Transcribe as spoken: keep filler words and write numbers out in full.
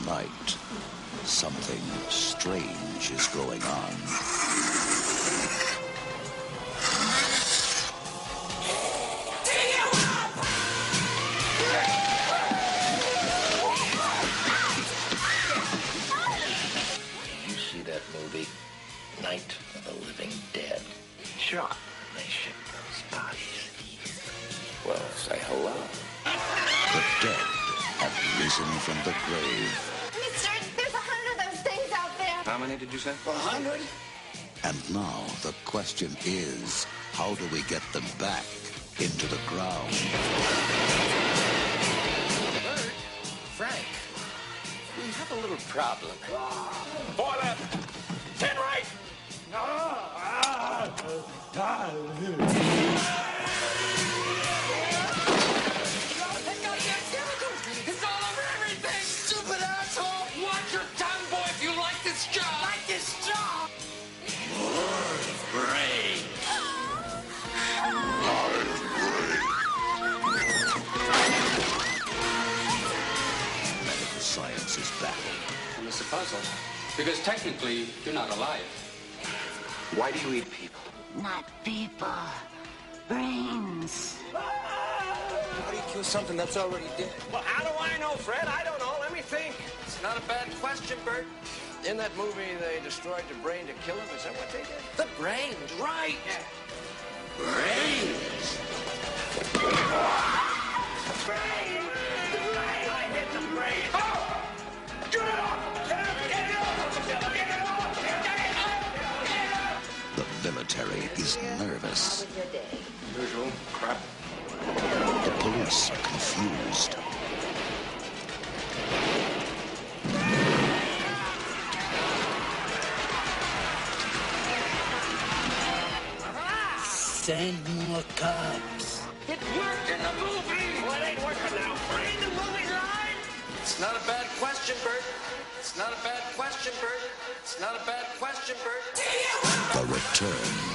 tonight, something strange is going on. You see that movie, Night of the Living Dead? Sure. They ship those bodies. Well, say hello. The dead have risen from the grave. Mister, there's a hundred of those things out there. How many did you say? A hundred? And now the question is, how do we get them back into the ground? Bert, Frank, we have a little problem. Four left. Ten right. It's all over everything! Stupid asshole! Watch your tongue, boy, if you like this job! Like this job! Brain. Medical science is baffled. And it's a puzzle. Because technically, you're not alive. Why do you eat people? Not people. Brains. How do you kill something that's already dead? Well, how do I know, Fred? I don't know. Let me think. It's not a bad question, Bert. In that movie, they destroyed the brain to kill him. Is that what they did? The brains, right? Brains. Brain! The brain! I hit the brain! Oh! Get it off! Get it off! Get it off! Get it off! Get it off! Get it off! The military is nervous. How was your day? Usual crap. The police are confused. Send more cops. It worked in the movie! Well, it ain't working now. Brain the movie line! It's not a bad question, Bert. It's not a bad question, Bert. It's not a bad question, Bert. The return